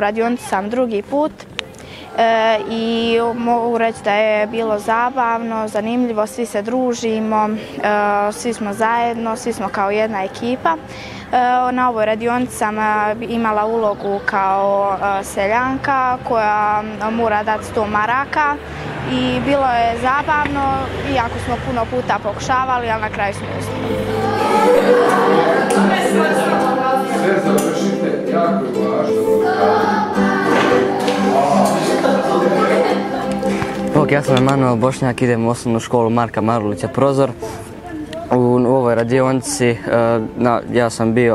radionici sam drugi put i mogu reći da je bilo zabavno, zanimljivo, svi se družimo, svi smo zajedno, svi smo kao jedna ekipa. Na ovoj radionici sam imala ulogu kao seljanka koja mora dati 100 maraka i bilo je zabavno, iako smo puno puta pokušavali, ali na kraju smo uspjeli. Sve završite, jako je važno. Ja sam Emanuel Bošnjak, idem u osnovnu školu Marka Marulića Prozor. U ovoj radionici ja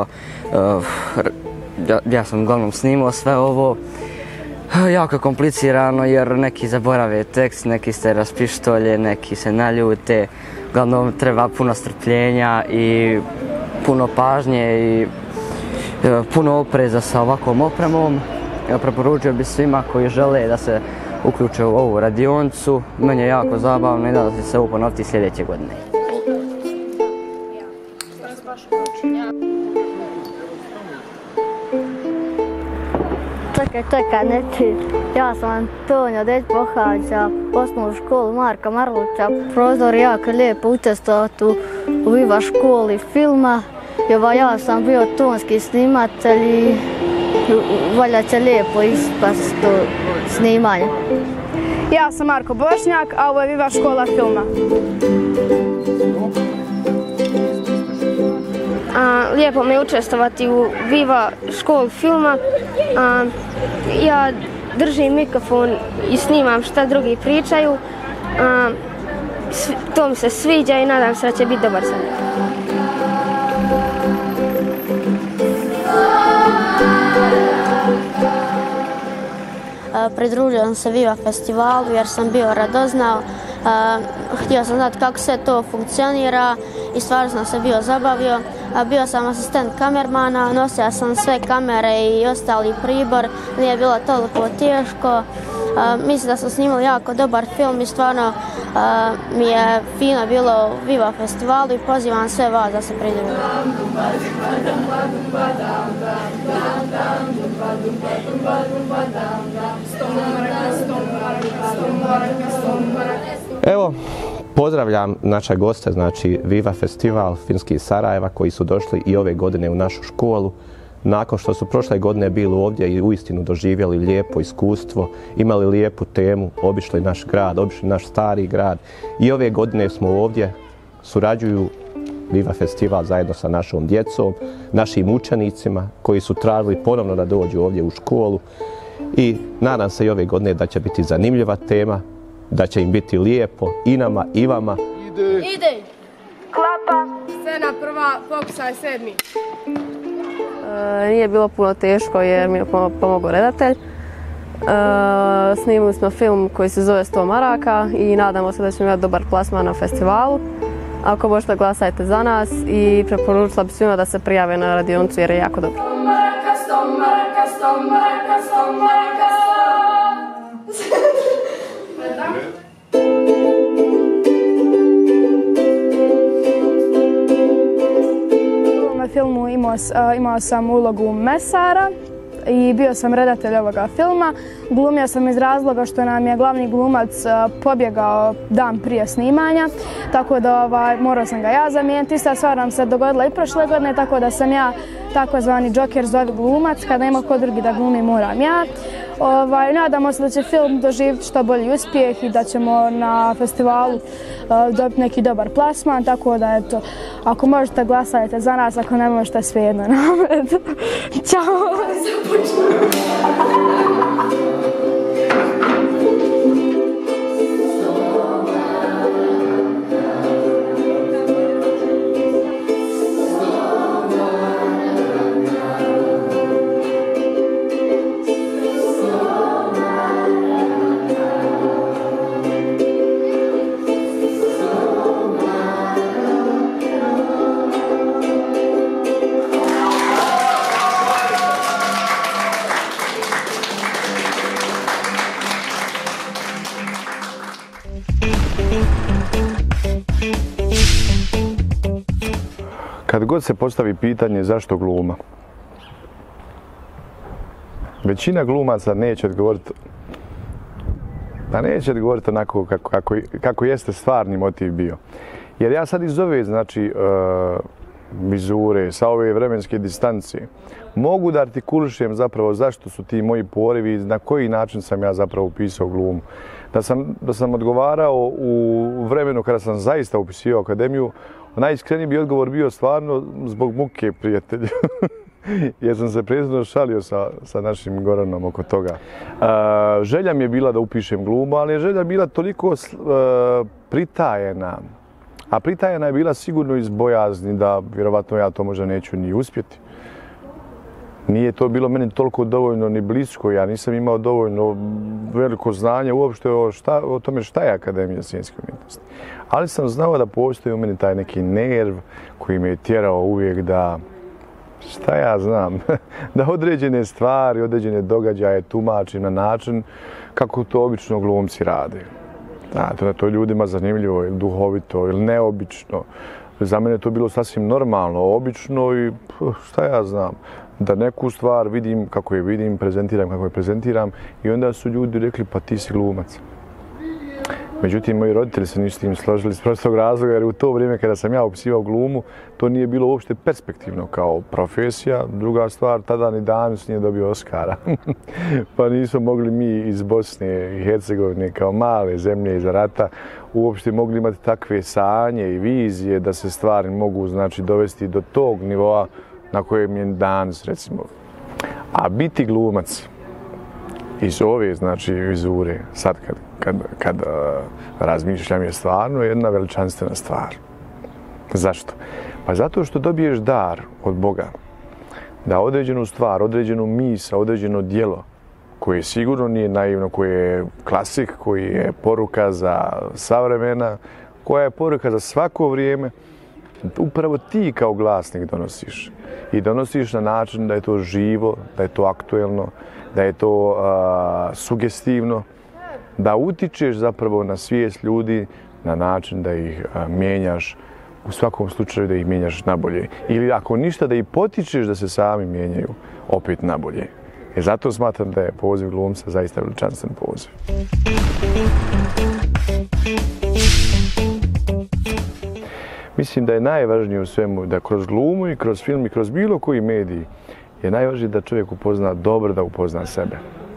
sam uglavnom snimao sve ovo. Jako je komplicirano jer neki zaborave tekst, neki se raspištolje, neki se naljute. Uglavnom treba puno strpljenja i puno pažnje i puno opreza sa ovakvom opremom. Preporučio bih svima koji žele da se uključe u ovu radionicu. Meni je jako zabavno i nadam se se ovo ponoviti sljedeće godine. Čekaj, neći. Ja sam Antonio Deć, pohađa osnovnu školu Marka Marulića Prozor. Jako lijepo učestvovati u Viva školi filma. Ja sam bio tonski snimatelj i valja će lijepo ispast to snimanje. Ja sam Marko Bošnjak, a ovo je Viva škola filma. Lijepo mi je učestvovati u Viva školi filma. Ja držim mikrofon i snimam šta drugi pričaju. To mi se sviđa i nadam se da će biti dobar sad. Pridružio sam se Viva festivalu jer sam bio radoznao. Htio sam znati kako sve to funkcionira i stvarno sam se bio zabavio. Bio sam asistent kamermana, nosio sam sve kamere i ostali pribor, nije bilo toliko teško. Mislim da smo snimali jako dobar film i stvarno mi je fino bilo u Viva festivalu i pozivam sve vas da se pridružite. Evo, pozdravljam naše goste, znači Viva festival Finski iz Sarajeva koji su došli i ove godine u našu školu. Nakon što su prošle godine bili ovdje i uistinu doživjeli lijepo iskustvo, imali lijepu temu, obišli naš grad, obišli naš stari grad i ove godine smo ovdje, surađuju Viva festival zajedno sa našom djecom, našim učenicima koji su tražili ponovno da dođu ovdje u školu i nadam se i ove godine da će biti zanimljiva tema, da će im biti lijepo i nama i vama. Ide! Klapa! Scena prva, pokušaj 7. Nije bilo puno teško jer mi je pomogao redatelj. Snimili smo film koji se zove 100 maraka i nadamo se da ćemo imati dobar plasman na festivalu. Ako možete, glasajte za nas i preporučila bi svima da se prijave na radionicu jer je jako dobro. 100 maraka, 100 maraka, 100 maraka, 100 maraka. U ovom filmu imao sam ulogu mesara i bio sam redatelj ovoga filma. Glumio sam iz razloga što nam je glavni glumac pobjegao dan prije snimanja, tako da morao sam ga ja zamijeniti. Ista stvar nam se dogodila i prošle godine, tako da sam ja takozvani džoker zovi glumac. Kada nema ko drugi da glumi, moram ja. Nadamo se da će film doživjeti što bolji uspjeh i da ćemo na festivalu dobiti neki dobar plasman, tako da eto, ako možete glasajte za nas, ako ne možete svejedno nam. Ćao! Kad god se postavi pitanje zašto gluma, većina glumaca neće odgovoriti, pa neće odgovoriti onako kako jeste stvarni motiv bio. Jer ja sad iz ove, znači, vizure, sa ove vremenske distance, mogu da artikulišem zapravo zašto su ti moji porivi, na koji način sam ja zapravo upisao glumu. Da sam odgovarao u vremenu kada sam zaista upisio akademiju, najiskreniji bi odgovor bio stvarno zbog muke, prijatelju. Jer sam se prethodno šalio sa našim Goranom oko toga. Želja mi je bila da upišem glumu, ali je želja bila toliko pritajena. A pritajena je bila sigurno iz bojazni da vjerovatno ja to možda neću ni uspjeti. Nije to bilo meni toliko dovoljno ni blisko, ja nisam imao dovoljno veliko znanje uopšte o tome šta je Akademija scenske umjetnosti. Ali sam znao da postoji u meni taj neki nerv koji me je tjerao uvijek da, šta ja znam, da određene stvari, određene događaje tumačim na način kako to obično glumci rade. Znate, da to je ljudima zanimljivo ili duhovito ili neobično. Za mene je to bilo sasvim normalno, obično i šta ja znam. Da neku stvar vidim kako je vidim, prezentiram kako je prezentiram i onda su ljudi rekli pa ti si glumac. Međutim, moji roditelji se nisu s tim složili iz prostog razloga jer u to vrijeme kada sam ja upisivao glumu to nije bilo uopšte perspektivno kao profesija. Druga stvar, tada ni Danis nije dobio Oskara. Pa nismo mogli mi iz Bosne i Hercegovine kao male zemlje iza rata uopšte mogli imati takve sanje i vizije da se stvari mogu znači dovesti do tog nivoa na kojem je danas, recimo. A biti glumac iz ove, znači, vizure, sad kad razmišljam, je stvarno jedna veličanstvena stvar. Zašto? Pa zato što dobiješ dar od Boga da određenu stvar, određenu misao, određeno djelo koje sigurno nije naivno, koje je klasik, koji je poruka za savremena, koja je poruka za svako vrijeme, upravo ti kao glasnik donosiš. I donosiš na način da je to živo, da je to aktuelno, da je to sugestivno, da utičeš zapravo na svijest ljudi na način da ih mijenjaš, u svakom slučaju da ih mijenjaš nabolje. Ili ako ništa da ih potičeš da se sami mijenjaju opet nabolje. Zato smatram da je poziv glumca zaista veličanstven poziv. Mislim da je najvažnije u svemu da kroz glumu i kroz film i kroz bilo koji medij je najvažnije da čovjek upozna dobro, da upozna sebe.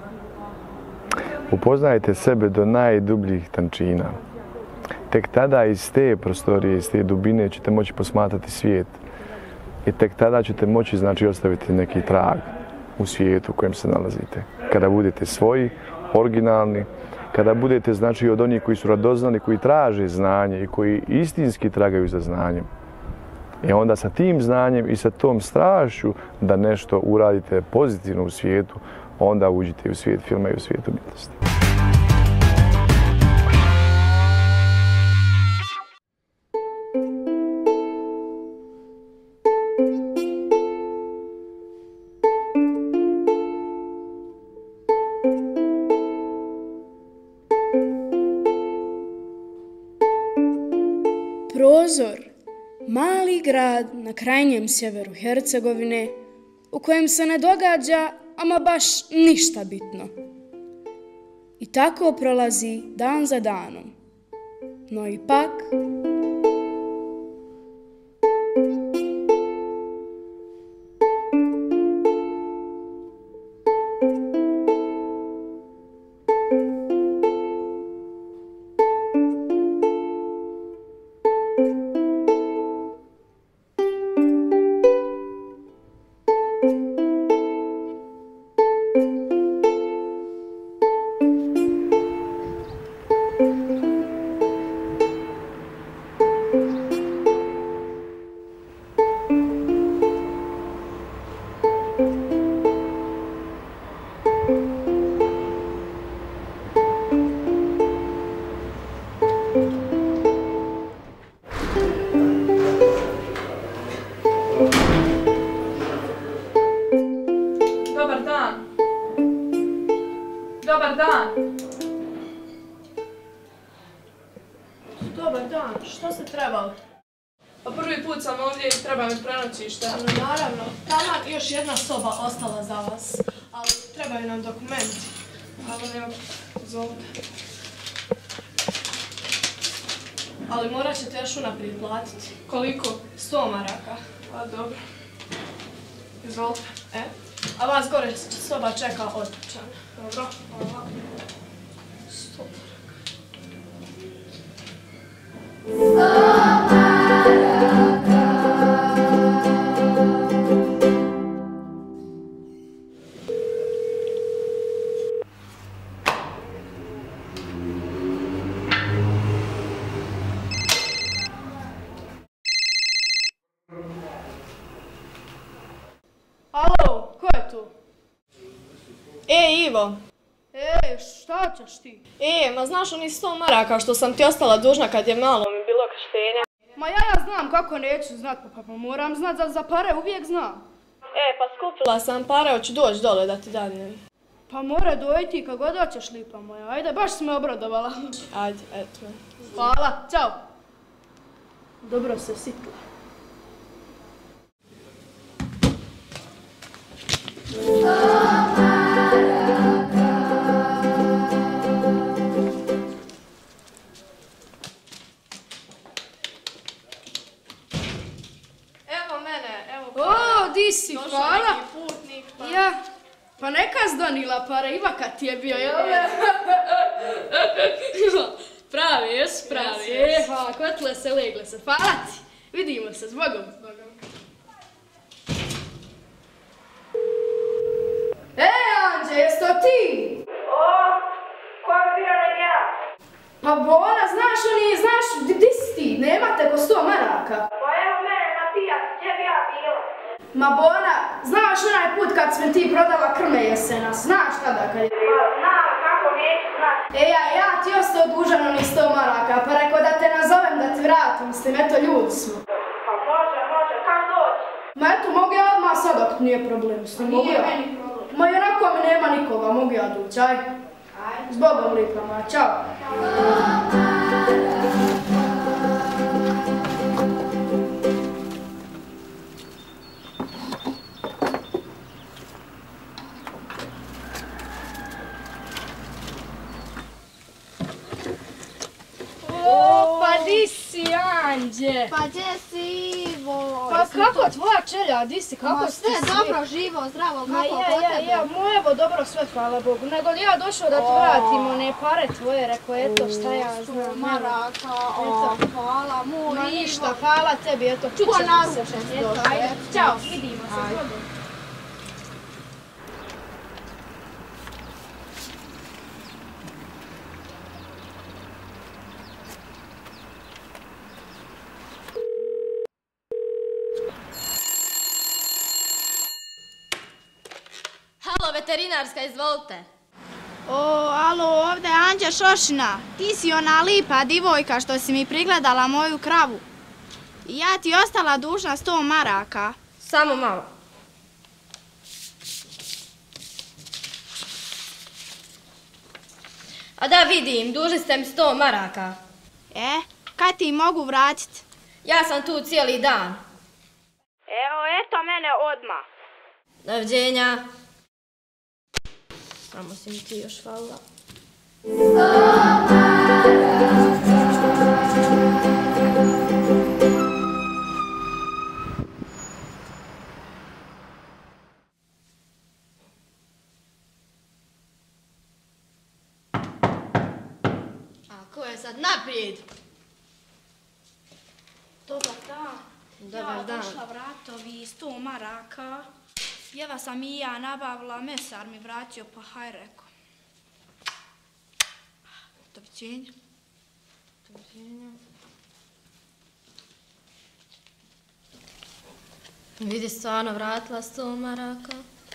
Upoznajte sebe do najdubljih tančina. Tek tada iz te prostorije, iz te dubine ćete moći posmatrati svijet. I tek tada ćete moći znači ostaviti neki trag u svijetu u kojem se nalazite. Kada budete svoji, originalni, kada budete znači od onih koji su radoznali, koji traže znanje i koji istinski tragaju za znanjem. I onda sa tim znanjem i sa tom strašću da nešto uradite pozitivno u svijetu, onda uđite u svijet filma i u svijet umjetnosti. Prozor, mali grad na krajnjem sjeveru Hercegovine, u kojem se ne događa ama baš ništa bitno. I tako prolazi dan za danom. No ipak... Dobar dan. Dobar dan, što ste trebali? Pa prvi put sam ovdje i treba mi prenoćište. Naravno, tamo još jedna soba ostala za vas. A ali trebaju nam dokumenti. Ali evo, izvolite. Ali morat ćete još unaprijed platiti. Koliko? 100 maraka. A dobro. Izvolite. A vas gore soba čeka odličan. Dobro, hvala. 100 maraka. Alo, ko je tu? Ivo. Šta ćeš ti? Ma znaš oni 100 maraka što sam ti ostala dužna kad je malo mi bilo krštenje? Ma ja znam kako neću znat, pa moram znat za pare, uvijek znam. Pa skupila sam pare, hoću doći dole da ti danem. Pa mora dojti kad god hoćeš, lipa moja, ajde, baš si me obradovala. Ajde, eto me. Hvala, čao. Dobro se sitla. Di si, hvala. Ja, pa neka zdonila pare, Ivaka ti je bio, jel? Pravi, jes pravi. Hvala, kotile se, legle se. Hvala ti. Vidimo se, zbogom. Anđe, jes to ti? Ko bi bio nek ja? Pa Bona, znaš, di si ti? Nemate ko 100 maraka. Pa evo mene na pijac, gdje bi ja bila? Ma Bona, znaš onaj put kad smo ti prodala krme jesena, znaš tada kad je... Pa znam, kako neću znat. Ja ti ostao dužan onih 100 maraka, pa rekao da te nazovem da ti vratim, s tim, eto ljudi smo. Pa može, kad doći? Ma eto, mogu ja odmah sad ako nije problem, s tim mogu ja. Nije meni problem. Ma i onako mi nema nikoga, mogu ja doći, aj. Zbogom lipa moja, čao. Pa di si, Anđe? Pa gdje si, Ivo? Pa kako tvoja čelja, di si, kako si ti sve dobro, živo, zdravo, kako po tebe? Evo dobro sve, hvala Bogu. Nego li ja došao da ti vratim one pare tvoje, rekao, eto šta ja znam. Maraka, hvala moj. Ma ništa, hvala tebi, eto, čućemo se što si došao. Ćao, vidimo se, Bogu. Halo, veterinarska, izvolite. Alo, ovdje je Anđa Šošina. Ti si ona lipa divojka što si mi prigledala moju kravu. Ja ti ostala dužna 100 maraka. Samo malo. A da vidim, dužni ste mi 100 maraka. Kad ti mogu vratiti? Ja sam tu cijeli dan. Eto mene odmah. Doviđenja. Samo si mi ti još hvala. A ko je sad naprijed? Dobar dan. Dobar dan. Ja došla vratovi 100 maraka. Jeva sam i ja nabavila, mesar mi vratio, pa haj reko. Doviđenja. Doviđenja. Vidi, stvarno vratila 100 maraka.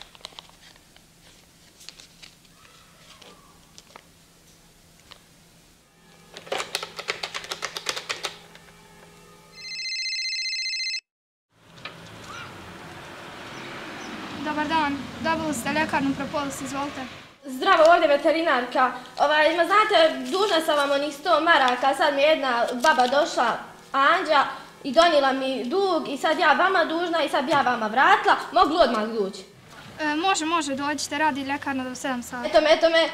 Dobar dan, dobili ste ljekarnu Propolis, izvolite. Zdravo, ovdje veterinarka. Ma znate, dužna sam vam onih 100 maraka, sad mi je jedna baba došla, Anđa, i donijela mi dug i sad ja vama dužna i sad bi ja vama vratila. Mogu odmah doći? Može, dođite, radi ljekarna do 7 sati. Eto me.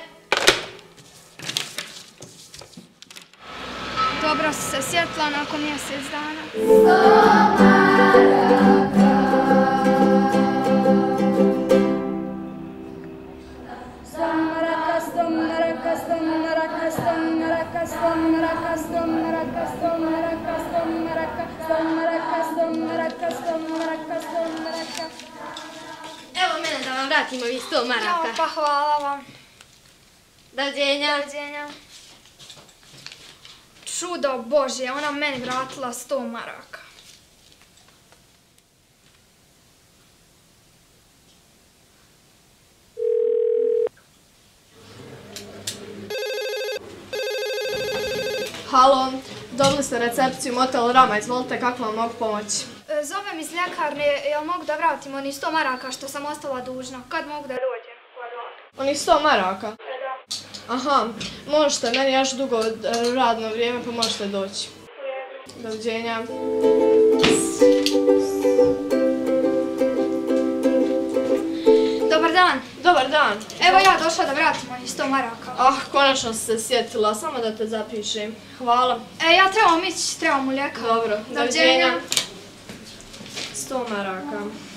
Dobro si se sjetila nakon mjesec dana. Evo mene da vam vratim ovih 100 maraka. Pa hvala vam. Doviđenja. Čudo Božje, ona meni vratila 100 maraka. Halo, dobili ste recepciju Motel Rama, izvolite, kako vam mogu pomoći? Zovem iz ljekarne, jel mogu da vratim oni 100 maraka što sam ostala dužna? Kad mogu da dođem? Oni 100 maraka? Da. Aha, možete, meni još dugo radno vrijeme, pa možete doći. Doviđenja. Dobar dan. Dobar dan. Evo ja došla da vratim oni 100 maraka. Ah, konačno se sjetila, samo da te zapišem. Hvala. Ja trebam ići, trebam u ljekarnu. Dobro, doviđenja. 100 maraka.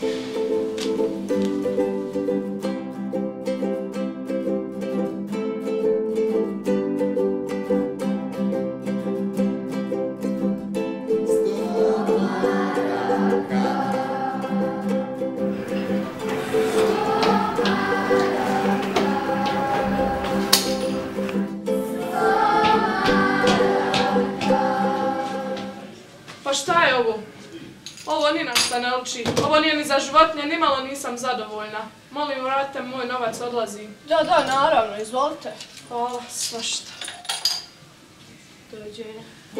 Pa šta je ovo? Ovo ni na šta ne liči. Ovo nije ni za životinje, nimalo nisam zadovoljna. Molim, vratite, moj novac odlazi. Da, naravno, izvolite. Hvala, svašta. Doviđenja.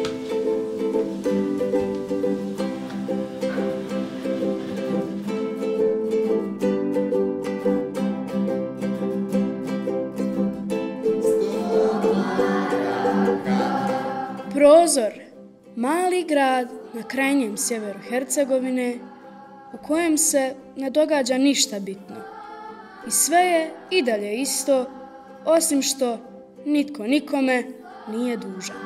Prozor, mali grad na krajnjem sjeveru Hercegovine u kojem se ne događa ništa bitno. I sve je i dalje isto, osim što nitko nikome nije dužan.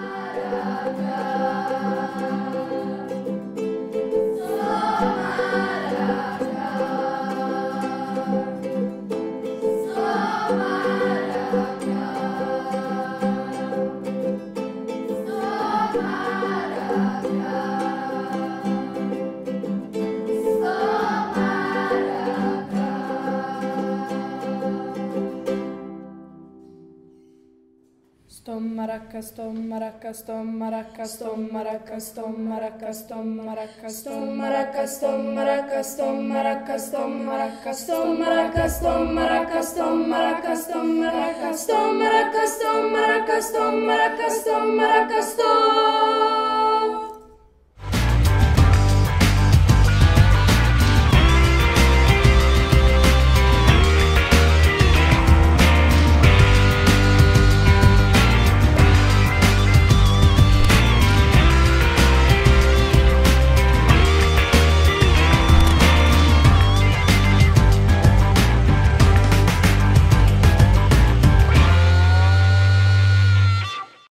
Maraka, 100 maraka, 100 maraka, 100 maraka, 100 maraka, 100 maraka, 100 maraka, 100 maraka, 100 maraka, 100 maraka, 100 maraka, 100 maraka, 100 maraka, 100 maraka, 100 maraka, 100 maraka, 100 maraka, 100 maraka, 100